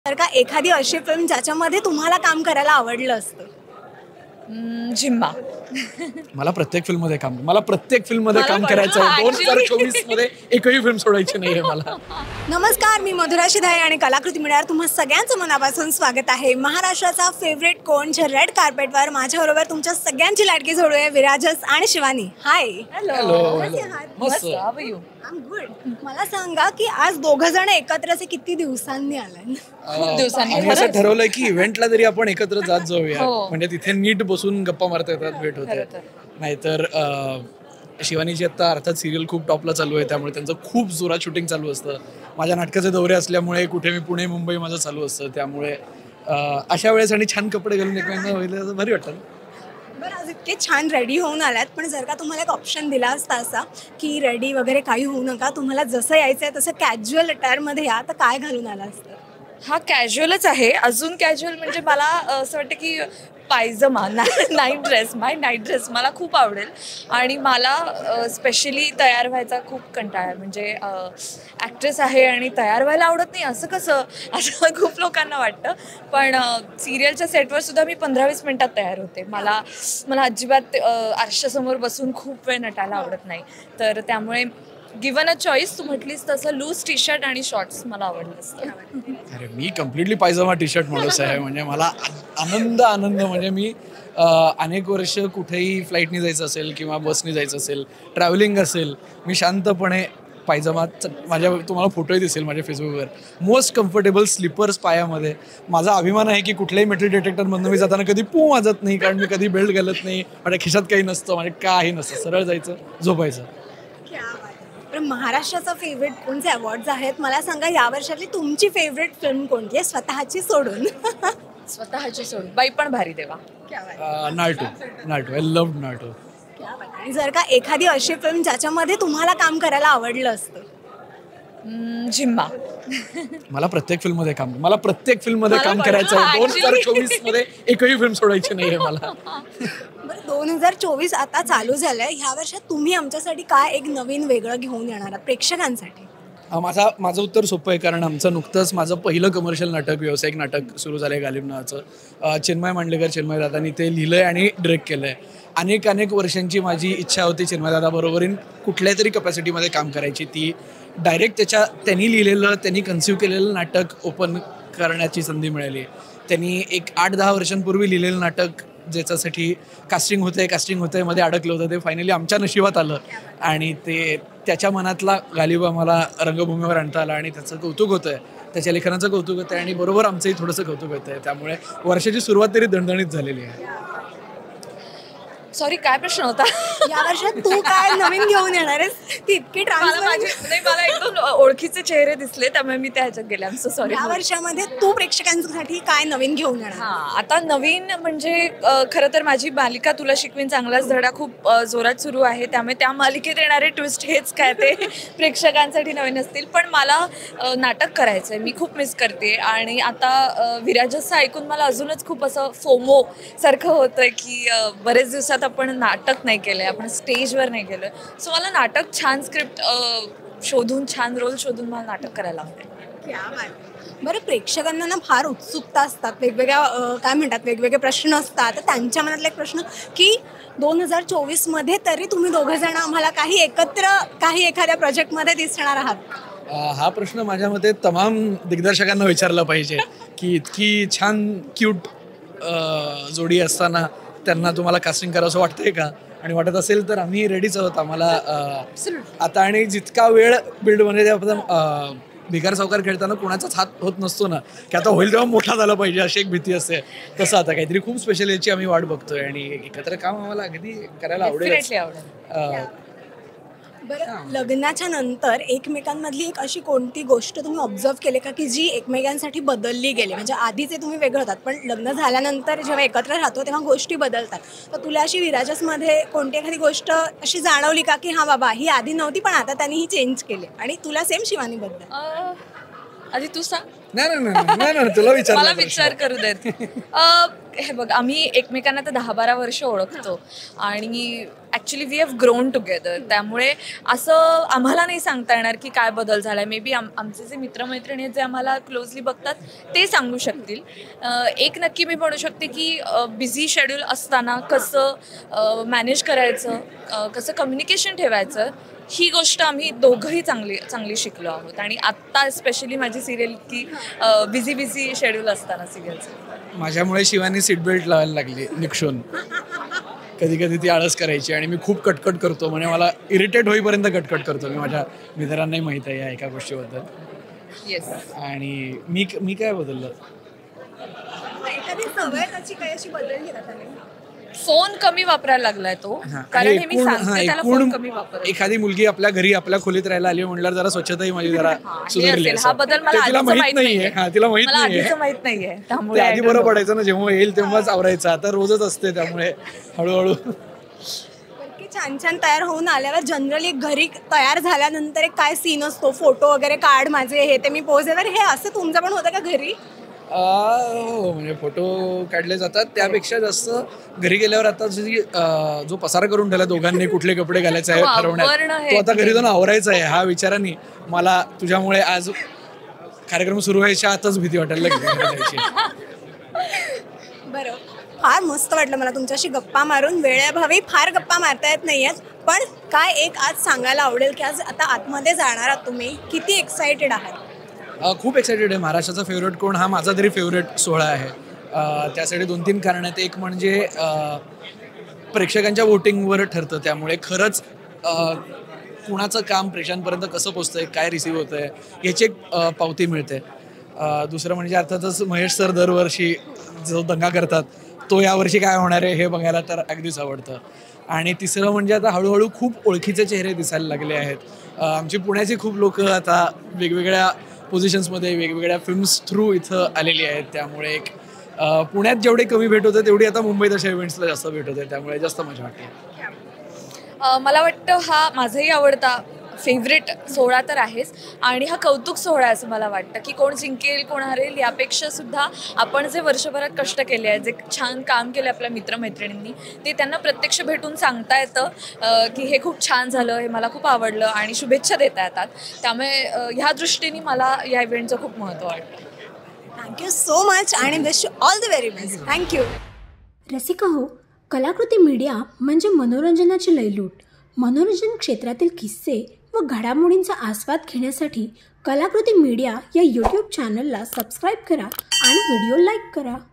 तर का एखादी अशी फिल्म ज्याच्यामध्ये तुम्हाला काम करायला आवडलं असतं? जिम्मा. मला प्रत्येक फिल्ममध्ये काम करायचं आहे. actually 2024 मध्ये एकही फिल्म सोडायची नाहीये मला. नमस्कार, मी मधुरा शिधाळे आणि कलाकृती मीडियावर तुम्हा सगळ्यांचं मनापासून स्वागत आहे. महाराष्ट्राचा फेवरेट कोणच्या रेड कार्पेटवर माझ्याबरोबर तुमच्या सगळ्यांची लाडकी जोडू आहे विराजस आणि शिवानी. हाय. हॅलो. मस्त. I am good. मला सांगा की आज दोघं जण एकत्रचे किती दिवसांनी आलाय? खूप दिवसांनी. आम्ही असं ठरवलंय की इव्हेंटला तरी आपण एकत्र जात जाऊया. हो. म्हणजे तिथे नीट बसून गप्पा मारता येतात, भेट होते. नाहीतर शिवानीची आता अर्थात सिरियल खूप टॉपला चालू आहे, त्यामुळे त्यांचं खूप जोरात शूटिंग चालू असतं. माझ्या नाटकाचे दौरे असल्यामुळे कुठे मी पुणे मुंबई माझं चालू असतं, त्यामुळे अशा वेळेस आणि छान कपडे घालून एकमेकांना होईल भारी वाटतं. बरं, आज इतके छान रेडी होऊन आल्यात, पण जर का तुम्हाला एक ऑप्शन दिला असता असा की रेडी वगैरे काही होऊ नका, तुम्हाला जसं यायचं आहे तसं कॅज्युअल अटायरमध्ये या, तर काय घालून आला असतं? हा कॅज्युअलच आहे. अजून कॅज्युअल म्हणजे मला असं वाटतं की पायजमा नाईट ड्रेस मला खूप आवडेल. आणि मला स्पेशली तयार व्हायचा खूप कंटाळा आहे. म्हणजे ॲक्ट्रेस आहे आणि तयार व्हायला आवडत नाही असं कसं, असं खूप लोकांना वाटतं. पण सिरियलच्या सेटवर सुद्धा मी 15-20 मिनटात तयार होते. मला अजिबात आरशासमोर बसून खूप वेळ नटायला आवडत नाही. तर त्यामुळे गिवन अ चॉईस तू म्हटलीस तसं लूज टी शर्ट आणि शॉर्ट्स मला आवडलं असतं. अरे मी कम्प्लिटली पायजमा टी शर्ट माणूस आहे. म्हणजे मला आनंद म्हणजे मी अनेक वर्ष कुठेही फ्लाईटनी जायचं असेल किंवा बसनी जायचं असेल, ट्रॅव्हलिंग असेल, मी शांतपणे पायजमा, तुम्हाला फोटोही दिसेल माझ्या फेसबुकवर, मोस्ट कम्फर्टेबल स्लीपर्स पायामध्ये. माझा अभिमान आहे की कुठल्याही मेटल डिटेक्टरमधून मी जाताना कधी पू वाजत नाही, कारण मी कधी बेल्ट घालत नाही, माझ्या खिशात काही नसतं, म्हणजे काही नसतं, सरळ जायचं, झोपायचं. पण महाराष्ट्राचा फेवरेट कोणते अवॉर्ड्स आहेत मला सांगा, या वर्षातली तुमची फेवरेट फिल्म कोणती आहे स्वतःची सोडून? स्वतःची सोड बाई पण भारी देवा. नाटू. आय लव्ह नाटू. आणि जर का एखादी अशी फिल्म ज्याच्यामध्ये तुम्हाला काम करायला आवडलं असतं? जिम्मा. मला प्रत्येक फिल्ममध्ये काम करायचं आहे. 2024 मध्ये एकही फिल्म सोडायची नाहीये मला. बरं, 2024 आता चालू झालंय, ह्या वर्षात तुम्ही आमच्यासाठी काय एक नवीन वेगळं घेऊन येणार आहात प्रेक्षकांसाठी? माझं उत्तर सोपं आहे, कारण आमचं नुकतंच माझं पहिलं कमर्शियल नाटक, व्यावसायिक नाटक सुरू झालं आहे गालिब नावाचं. चिन्मय मांडलेकर, चिन्मय दादांनी ते लिहिलंय आणि डिरेक्ट केलंय. अनेक वर्षांची माझी इच्छा होती चिन्मय दादाबरोबरीन कुठल्याही तरी कपॅसिटीमध्ये काम करायची. ती डायरेक्ट त्यांनी लिहिलेलं, त्यांनी कन्सिव्ह केलेलं नाटक ओपन करण्याची संधी मिळाली. त्यांनी एक 8-10 वर्षांपूर्वी लिहिलेलं नाटक, ज्याच्यासाठी कास्टिंग होतंय मध्ये अडकलं होतं, ते फायनली आमच्या नशिबात आलं आणि त्याच्या मनातला गालिब आम्हाला रंगभूमीवर आणता आला आणि त्याचं कौतुक होतं आहे, त्याच्या लेखनाचं कौतुक होतं आहे आणि बरोबर आमचंही थोडंसं कौतुक होतं आहे. त्यामुळे वर्षाची सुरुवात तरी दणदणीत झालेली आहे. सॉरी, काय प्रश्न होता? या वर्षात तू काय नवीन घेऊन येणार आहेस? ती इतकी मला एक दोन ओळखीचे चेहरे दिसले, त्यामुळे मी त्या ह्याच्यात गेले. आमचं सॉरी. या वर्षामध्ये तू प्रेक्षकांसाठी काय नवीन घेऊन येणार? आता नवीन म्हणजे खरं तर माझी मालिका तुला शिकवीन चांगलाच धडा खूप जोरात सुरू आहे, त्यामुळे त्या मालिकेत येणारे ट्विस्ट हेच काय ते प्रेक्षकांसाठी नवीन असतील. पण मला नाटक करायचं आहे, मी खूप मिस करते. आणि आता विराजसचं ऐकून मला अजूनच खूप असं फोमो सारखं होतं की बरेच दिवसात आपण नाटक नाही केलंय, आपण स्टेजवर नाही केलं. सो मला नाटक, छान स्क्रिप्ट शोधून, छान रोल शोधून मला नाटक करायला आवडेल. बरं, प्रेक्षकांना ना फार उत्सुकता असतात, वेगवेगळे प्रश्न असतात. तर त्यांच्या मनातला एक प्रश्न की 2024 मध्ये तरी तुम्ही दोघं जण आम्हाला काही एखाद्या प्रोजेक्टमध्ये दिसणार आहात? हा प्रश्न माझ्या मते तमाम दिग्दर्शकांना विचारला पाहिजे की इतकी छान क्यूट जोडी असताना त्यांना तुम्हाला कास्टिंग करावं असं वाटतंय का? आणि वाटत असेल तर आम्ही रेडीच आहोत. आम्हाला आता आणि जितका वेळ बिल्ड म्हणजे भिकार सावकार खेळताना कोणाचाच हात होत नसतो ना, की आता होईल तेव्हा मोठा झाला पाहिजे अशी एक भीती असते. तसं आता काहीतरी खूप स्पेशल याची आम्ही वाट बघतोय आणि एकत्र काम आम्हाला अगदी करायला आवडेल. बरं, लग्नाच्या नंतर एकमेकांमधली एक अशी कोणती गोष्ट तुम्ही ऑब्झर्व केली का की जी एकमेकांसाठी बदलली गेली? म्हणजे आधीचे तुम्ही वेगळं होतात, पण लग्न झाल्यानंतर जेव्हा एकत्र राहतो तेव्हा गोष्टी बदलतात. तर तुला अशी विराजसमध्ये कोणती एखादी गोष्ट अशी जाणवली का की हां बाबा, ही आधी नव्हती पण आता त्यांनी ही चेंज केली? आणि तुला सेम शिवानीबद्दल? आधी तू सांग. नाही तुला मला विचार करू देत. हे बघ, आम्ही एकमेकांना तर 10-12 वर्ष ओळखतो आणि actually we have grown together. त्यामुळे असं आम्हाला नाही सांगता येणार की काय बदल झाला आहे. मे बी आमचे जे मित्रमैत्रिणी आहेत जे आम्हाला क्लोजली बघतात ते सांगू शकतील. एक नक्की मी म्हणू शकते की बिझी शेड्यूल असताना कसं मॅनेज करायचं, कसं कम्युनिकेशन ठेवायचं, ही गोष्ट आम्ही दोघंही चांगली शिकलो आहोत. आणि आत्ता स्पेशली माझी सिरियल की बिझी शेड्यूल असताना सिरियलचं माझ्यामुळे शिवानी सीट बेल्ट लावायला लागली निक्षून. कधी कधी ती आळस करायची आणि मी खूप कटकट करतो, म्हणजे मला इरिटेट होईपर्यंत कटकट करतो मी. माझ्या मित्रांनाही माहीत आहे या एका गोष्टीबद्दल. येस. आणि मी काय बदललं, एखादी सवय त्याची काही अशी बदलली का त्याने? फोन कमी वापरायला लागलाय तो, कारण हे मी सांगते त्याला फोन कमी वापर. एखादी मुलगी आपल्या घरी आपल्या खोलीत राहायला आली म्हणल्यावर जरा स्वच्छताही माझी जरा सुधारली. हा बदल मला तिला माहित नाहीये. तिला माहित नाहीये. त्यामुळे आधी बरं पडायचं ना, जेव्हा येईल तेव्हाच आवरायचं. आता रोजच असते, त्यामुळे हळूहळू. छान छान तयार होऊन आल्यावर जनरली घरी तयार झाल्यानंतर एक काय सीन असतो, फोटो वगैरे काढ माझे, हे ते मी पोज येणार, हे असं तुमचं पण होतं का घरी? हो, म्हणजे फोटो काढले जातात. त्यापेक्षा जास्त घरी गेल्यावर आता जो पसारा करून ठेवला दोघांनी, कुठले कपडे घालायचे आहे ठरवण्यात, तो आता घरी जाऊन आवरायचा आहे. हा विचाराने मला तुझ्यामुळे आज कार्यक्रम सुरू व्हायच्या आताच भीती वाटायला लागली. बरं, फार मस्त वाटलं मला तुमच्याशी गप्पा मारून. वेळेअभावी फार गप्पा मारता येत नाही आहेत, पण काय एक आज सांगायला आवडेल की आज आता आतमध्ये जाणार आहात तुम्ही, किती एक्सायटेड आहात? खूप एक्सायटेड आहे. महाराष्ट्राचा फेवरेट कोण हा माझा तरी फेवरेट सोहळा आहे. त्यासाठी 2-3 कारणं आहेत. एक म्हणजे प्रेक्षकांच्या वोटिंगवर ठरतं, त्यामुळे खरंच कुणाचं काम प्रेक्षकांपर्यंत कसं पोचतंय, काय रिसीव्ह होतं आहे याची एक पावती मिळते. दुसरं म्हणजे अर्थातच महेश सर दरवर्षी जो दंगा करतात तो यावर्षी काय होणार आहे हे बघायला तर अगदीच आवडतं. आणि तिसरं म्हणजे आता हळूहळू खूप ओळखीचे चेहरे दिसायला लागले आहेत. आमची पुण्याची खूप लोक आता वेगवेगळ्या पोझिशन्समध्ये वेगवेगळ्या फिल्म्स थ्रू इथं आलेली आहेत. त्यामुळे एक पुण्यात जेवढे कमी भेट होते तेवढी आता मुंबईत अशा इव्हेंट्सला जास्त भेट होते, त्यामुळे जास्त मजा वाटते. मला वाटतं हा माझाही आवडता फेवरेट सोहळा तर आहेच. आणि हा कौतुक सोहळा आहे असं मला वाटतं की कोण जिंकेल कोण हरेल यापेक्षा सुद्धा आपण जे वर्षभरात कष्ट केले आहेत, जे छान काम केले आपल्या मित्रमैत्रिणींनी, ते त्यांना प्रत्यक्ष भेटून सांगता येतं की हे खूप छान झालं, हे मला खूप आवडलं आणि शुभेच्छा देता येतात. त्यामुळे ह्या दृष्टीने मला या इव्हेंटचं खूप महत्त्व वाटतं. थँक्यू सो मच आणि wish you all the very best. Thank you. Rasika हो, कलाकृती मीडिया म्हणजे मनोरंजनाची लयलूट. मनोरंजन क्षेत्रातील किस्से व घडामोडींचा आस्वाद घेण्यासाठी कलाकृती मीडिया या यूट्यूब चॅनलला सबस्क्राईब करा आणि व्हिडिओ लाईक करा.